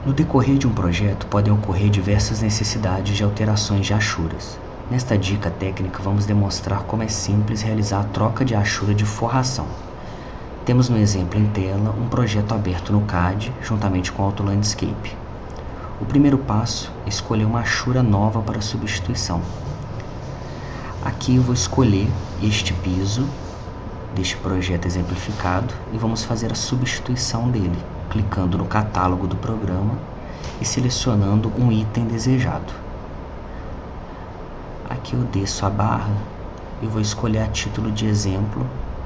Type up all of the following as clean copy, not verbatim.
No decorrer de um projeto, podem ocorrer diversas necessidades de alterações de achuras. Nesta dica técnica, vamos demonstrar como é simples realizar a troca de achura de forração. Temos no exemplo em tela um projeto aberto no CAD, juntamente com o AutoLandscape. O primeiro passo é escolher uma achura nova para substituição. Aqui eu vou escolher este piso deste projeto exemplificado e vamos fazer a substituição dele, clicando no catálogo do programa e selecionando um item desejado. Aqui eu desço a barra e vou escolher a título de exemplo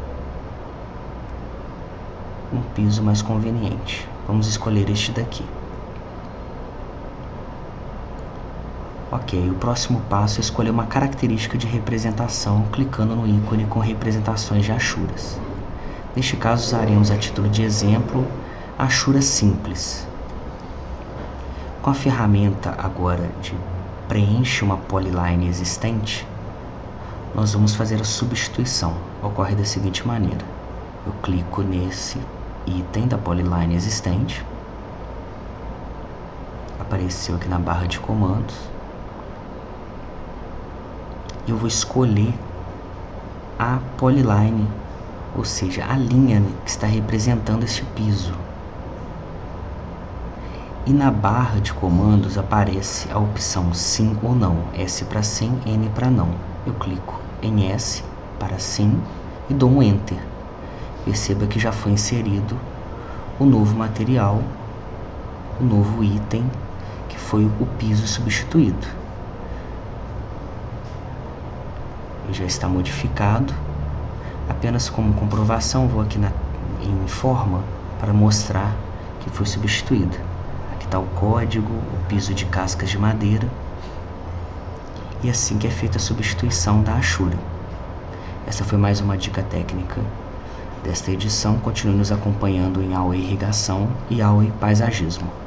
um piso mais conveniente. Vamos escolher este daqui. Ok, o próximo passo é escolher uma característica de representação, clicando no ícone com representações de achuras. Neste caso, usaremos a título de exemplo a achura simples. Com a ferramenta agora de preenche uma polyline existente, nós vamos fazer a substituição. Ocorre da seguinte maneira: eu clico nesse item da polyline existente, apareceu aqui na barra de comandos, e eu vou escolher a polyline, ou seja, a linha que está representando este piso. E na barra de comandos aparece a opção sim ou não, S para sim, N para não. Eu clico em S para sim e dou um Enter. Perceba que já foi inserido o novo material, o novo item, que foi o piso substituído. Ele já está modificado. Apenas como comprovação, vou aqui em forma para mostrar que foi substituído. Aqui está o código, o piso de cascas de madeira. E assim que é feita a substituição da achura. Essa foi mais uma dica técnica desta edição. Continue nos acompanhando em AUE Irrigação e AUE Paisagismo.